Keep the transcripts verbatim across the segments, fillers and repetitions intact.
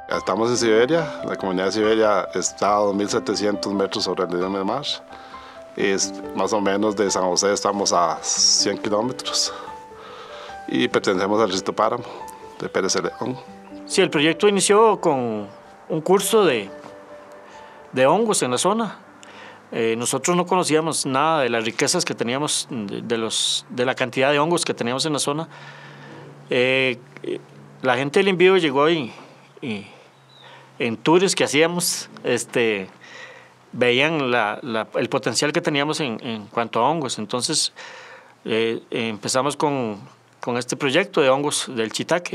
Estamos en Siberia, la comunidad de Siberia está a dos mil setecientos metros sobre el nivel del mar. Es más o menos de San José estamos a cien kilómetros y pertenecemos al distrito Páramo de Pérez Celedón. Sí, el proyecto inició con un curso de, de hongos en la zona. Eh, nosotros no conocíamos nada de las riquezas que teníamos, de, de, los, de la cantidad de hongos que teníamos en la zona. Eh, la gente del Envío llegó y, y en tours que hacíamos, este, veían la, la, el potencial que teníamos en, en cuanto a hongos. Entonces eh, empezamos con, con este proyecto de hongos del shiitake.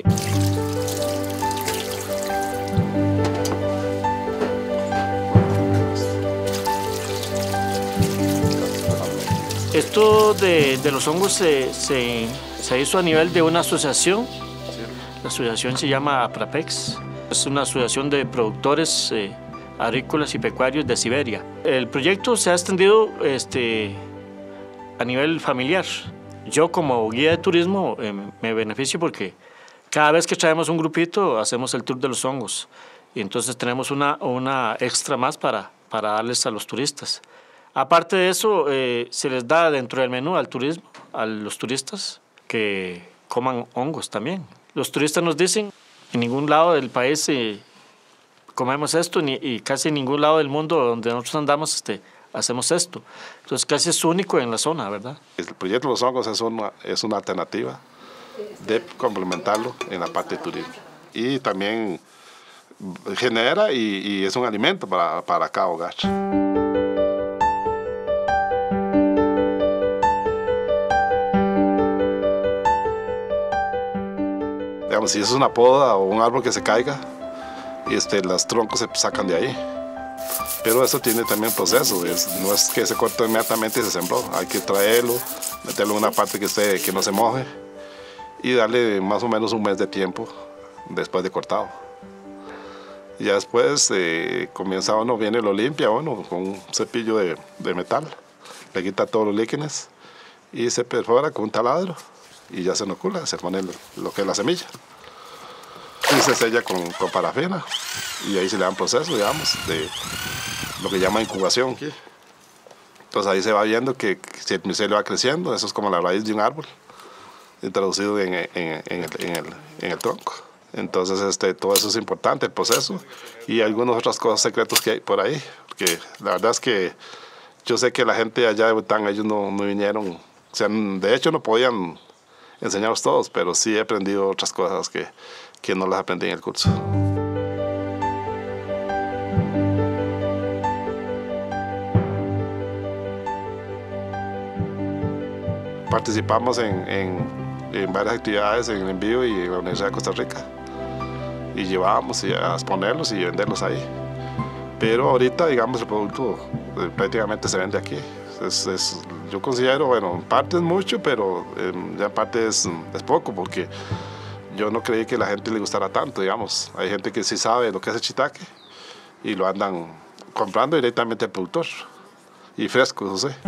Esto de, de los hongos se, se, se hizo a nivel de una asociación. La asociación se llama APRAPEX. Es una asociación de productores eh, agrícolas y pecuarios de Siberia. El proyecto se ha extendido este, a nivel familiar. Yo como guía de turismo eh, me beneficio porque cada vez que traemos un grupito hacemos el tour de los hongos. Y entonces tenemos una, una extra más para, para darles a los turistas. Aparte de eso, eh, se les da dentro del menú al turismo, a los turistas, que coman hongos también. Los turistas nos dicen, en ningún lado del país eh, comemos esto, ni, y casi en ningún lado del mundo donde nosotros andamos este, hacemos esto. Entonces casi es único en la zona, ¿verdad? El proyecto de los hongos es una, es una alternativa de complementarlo en la parte de turismo. Y también genera y, y es un alimento para, para cada hogar. Digamos, si es una poda o un árbol que se caiga, este, los troncos se sacan de ahí. Pero eso tiene también proceso, es, no es que se corte inmediatamente y se sembró. Hay que traerlo, meterlo en una parte que, esté, que no se moje y darle más o menos un mes de tiempo después de cortado. Y ya después eh, comienza uno, viene lo limpia uno con un cepillo de, de metal, le quita todos los líquenes y se perfora con un taladro. Y ya se inocula, se pone lo que es la semilla y se sella con, con parafina y ahí se le dan procesos, digamos, de lo que llama incubación. Entonces ahí se va viendo que si el micelio va creciendo, eso es como la raíz de un árbol introducido en, en, en, el, en, el, en el tronco. Entonces este, todo eso es importante, el proceso, y algunas otras cosas secretas que hay por ahí, porque la verdad es que yo sé que la gente allá de Bután, ellos no, no vinieron, o sea, de hecho no podían enseñaros todos, pero sí he aprendido otras cosas que, que no las aprendí en el curso. Participamos en, en, en varias actividades en el Envío y en la Universidad de Costa Rica y llevábamos a exponerlos y venderlos ahí. Pero ahorita, digamos, el producto eh, prácticamente se vende aquí. Es, es, yo considero, bueno, en parte es mucho, pero eh, ya en parte es, es poco, porque yo no creí que a la gente le gustara tanto, digamos. Hay gente que sí sabe lo que es el shiitake y lo andan comprando directamente al productor. Y fresco, eso sé.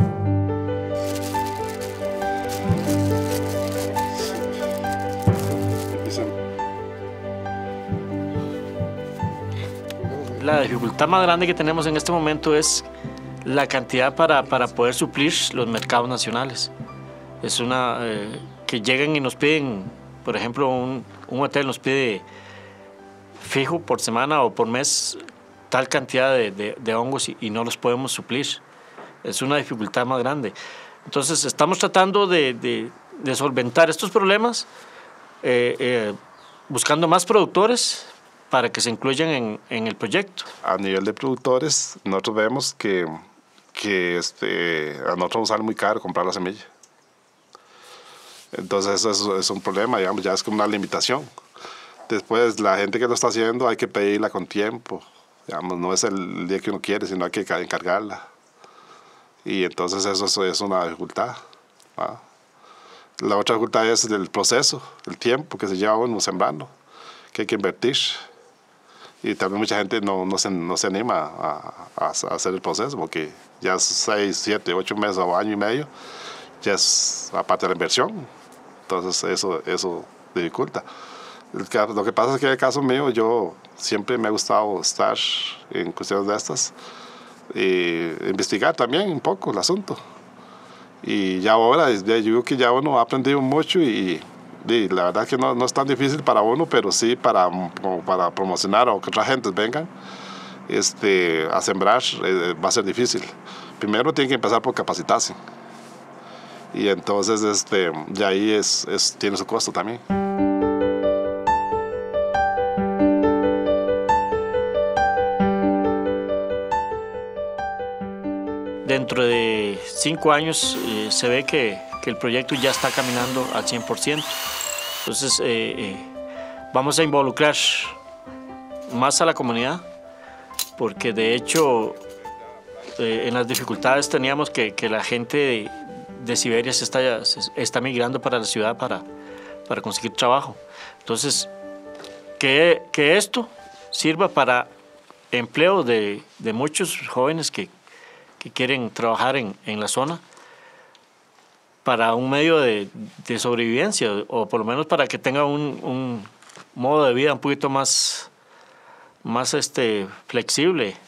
La dificultad más grande que tenemos en este momento es la cantidad para, para poder suplir los mercados nacionales. Es una eh, que llegan y nos piden, por ejemplo, un, un hotel nos pide fijo por semana o por mes tal cantidad de, de, de hongos y, y no los podemos suplir. Es una dificultad más grande. Entonces estamos tratando de, de, de solventar estos problemas eh, eh, buscando más productores para que se incluyan en, en el proyecto. A nivel de productores, nosotros vemos que, que este, a nosotros nos sale muy caro comprar la semilla. Entonces eso es, es un problema, digamos, ya es como una limitación. Después, la gente que lo está haciendo hay que pedirla con tiempo. Digamos, no es el día que uno quiere, sino hay que encargarla. Y entonces eso, eso es una dificultad, ¿va? La otra dificultad es el proceso, el tiempo que se lleva uno sembrando, que hay que invertir. Y también mucha gente no, no, se, no se anima a, a, a hacer el proceso, porque ya seis, siete, ocho meses o año y medio, ya es aparte de la inversión. Entonces eso, eso dificulta. El que- Lo que pasa es que en el caso mío, yo siempre me ha gustado estar en cuestiones de estas, eh, investigar también un poco el asunto. Y ya ahora, yo digo que ya uno ha aprendido mucho y, y la verdad que no, no es tan difícil para uno, pero sí para, como para promocionar o que otra gente vengan este, a sembrar, eh, va a ser difícil. Primero tiene que empezar por capacitarse. Y entonces este, ya ahí es, es, tiene su costo también. Dentro de cinco años eh, se ve que, que el proyecto ya está caminando al cien por ciento. Entonces eh, eh, vamos a involucrar más a la comunidad, porque de hecho eh, en las dificultades teníamos que, que la gente de, de Siberia se está, se está migrando para la ciudad para, para conseguir trabajo. Entonces, que, que esto sirva para empleo de, de muchos jóvenes que, que quieren trabajar en, en la zona para un medio de, de sobrevivencia, o por lo menos para que tengan un, un modo de vida un poquito más, más este, flexible.